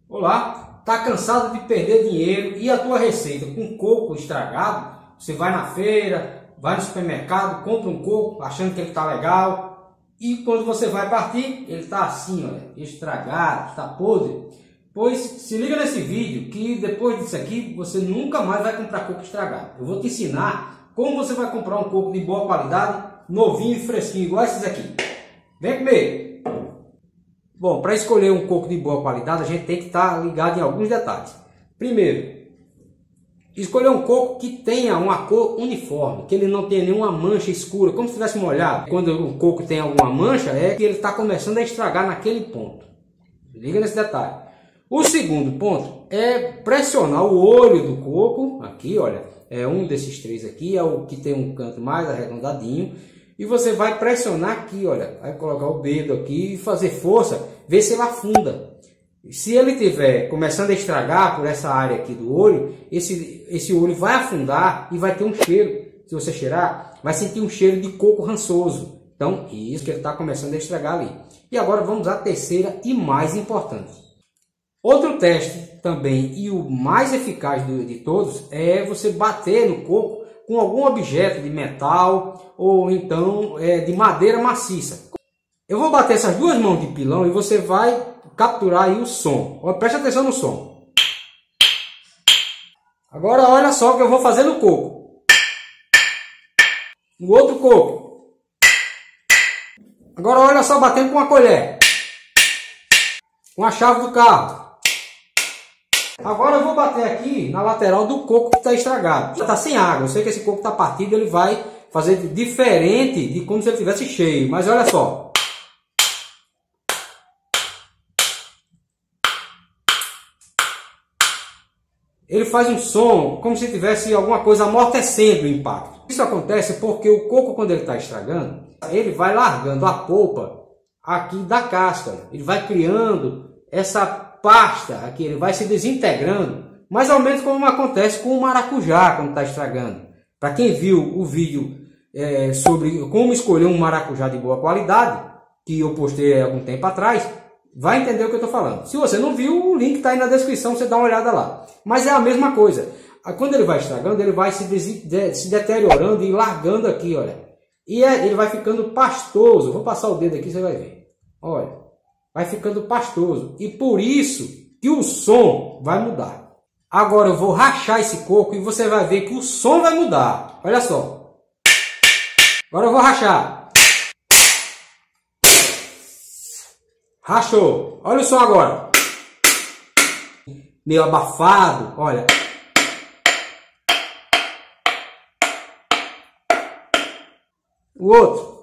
Olá, tá cansado de perder dinheiro e a tua receita com coco estragado? Você vai na feira, vai no supermercado, compra um coco achando que ele tá legal e quando você vai partir, ele tá assim, olha, estragado, está podre. Pois se liga nesse vídeo que depois disso aqui você nunca mais vai comprar coco estragado. Eu vou te ensinar como você vai comprar um coco de boa qualidade, novinho e fresquinho, igual esses aqui. Vem comigo! Bom, para escolher um coco de boa qualidade, a gente tem que estar ligado em alguns detalhes. Primeiro, escolher um coco que tenha uma cor uniforme, que ele não tenha nenhuma mancha escura, como se tivesse molhado. Quando o coco tem alguma mancha, é que ele está começando a estragar naquele ponto. Liga nesse detalhe. O segundo ponto é pressionar o olho do coco. Aqui, olha, é um desses três aqui, é o que tem um canto mais arredondadinho. E você vai pressionar aqui, olha, vai colocar o dedo aqui e fazer força, ver se ele afunda. Se ele estiver começando a estragar por essa área aqui do olho, esse olho vai afundar e vai ter um cheiro. Se você cheirar, vai sentir um cheiro de coco rançoso. Então, isso que ele está começando a estragar ali. E agora vamos à terceira e mais importante. Outro teste também e o mais eficaz de todos é você bater no coco com algum objeto de metal ou então de madeira maciça. Eu vou bater essas duas mãos de pilão e você vai capturar aí o som. Preste atenção no som. Agora olha só o que eu vou fazer no coco. No outro coco. Agora olha só batendo com a colher. Com a chave do carro. Agora eu vou bater aqui na lateral do coco que está estragado. Já está sem água. Eu sei que esse coco está partido, ele vai fazer diferente de como se ele estivesse cheio. Mas olha só. Ele faz um som como se tivesse alguma coisa amortecendo o impacto. Isso acontece porque o coco, quando ele está estragando, ele vai largando a polpa aqui da casca. Ele vai criando essa pasta aqui, ele vai se desintegrando, mais ou menos como acontece com o maracujá quando está estragando. Para quem viu o vídeo sobre como escolher um maracujá de boa qualidade, que eu postei há algum tempo atrás, vai entender o que eu estou falando. Se você não viu, o link está aí na descrição, você dá uma olhada lá. Mas é a mesma coisa. Quando ele vai estragando, ele vai se deteriorando e largando aqui, olha. E ele vai ficando pastoso. Vou passar o dedo aqui, você vai ver. Olha. Vai ficando pastoso. E por isso que o som vai mudar. Agora eu vou rachar esse coco e você vai ver que o som vai mudar. Olha só. Agora eu vou rachar. Rachou. Olha o som agora. Meio abafado. Olha. O outro.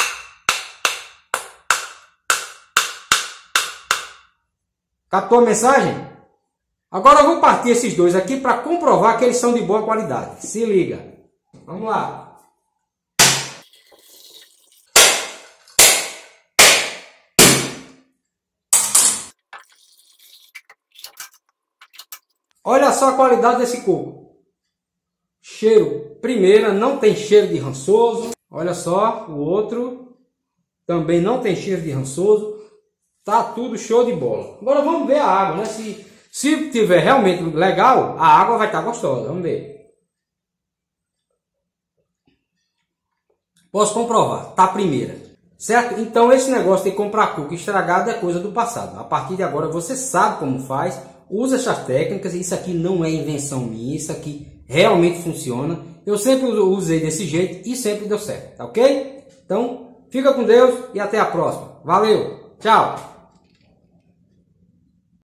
Captou a mensagem? Agora eu vou partir esses dois aqui para comprovar que eles são de boa qualidade. Se liga. Vamos lá. Olha só a qualidade desse coco. Cheiro, primeira, não tem cheiro de rançoso. Olha só, o outro também não tem cheiro de rançoso. Tá tudo show de bola. Agora vamos ver a água, né? Se tiver realmente legal, a água vai estar gostosa. Vamos ver. Posso comprovar. Tá a primeira. Certo? Então esse negócio de comprar coco estragado é coisa do passado. A partir de agora você sabe como faz. Usa essas técnicas. Isso aqui não é invenção minha. Isso aqui realmente funciona. Eu sempre usei desse jeito e sempre deu certo. Tá ok? Então fica com Deus e até a próxima. Valeu! Tchau!